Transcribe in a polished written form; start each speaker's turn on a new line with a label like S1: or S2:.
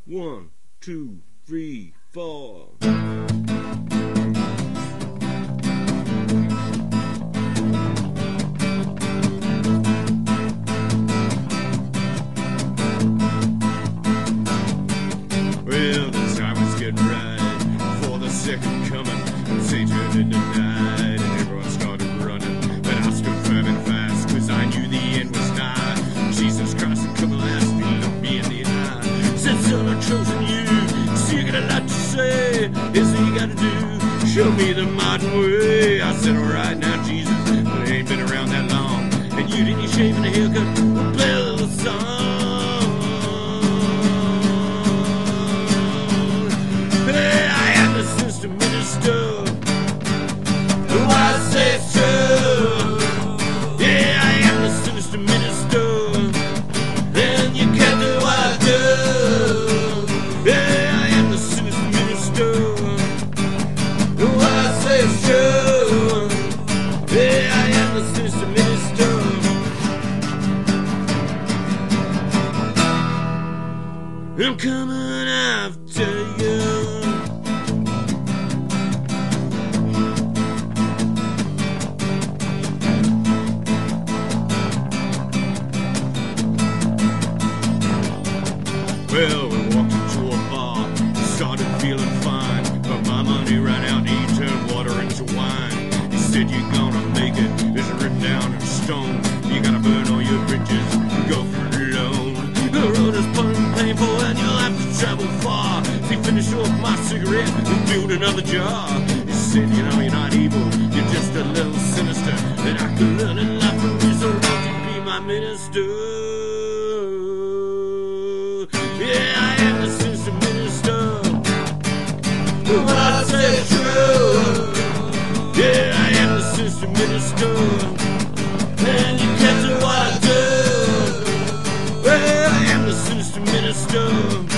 S1: 1, 2, 3, 4. Well, the time was getting right for the second coming. Satan in the night, and everyone started running. But I stood firm and fast, cause I knew the end was nigh. Jesus Christ had come at last, he looked me in the eye. Said, son, I've chosen you, so you got a lot to say. Here's what you gotta do, show me the modern way. I said, alright now, Jesus, I ain't been around that long. And you didn't shave and a haircut, we'll play a little song. Hey, I am the Sinister Minister. Who I say it's true. Yeah, I am the Sinister Minister. And you can't do what I do. Yeah, I am the Sinister Minister. Who I say it's true. Yeah, I am the Sinister Minister. I'm coming after you. Well, we walked into a bar, started feeling fine, but my money ran out and he turned water into wine. He said, you're gonna make it, it's written down in stone. You gotta burn all your bridges and go for it alone. The road is painful and you'll have to travel far. He finished off my cigarette and filled another jar. He said, you know, you're not evil, you're just a little sinister, and I could learn a lot from you, so won't you be my minister? Yeah, I am the Sinister Minister. What I say is true. Yeah, I am the Sinister Minister. And you can't do what I do. Well, I am the Sinister Minister.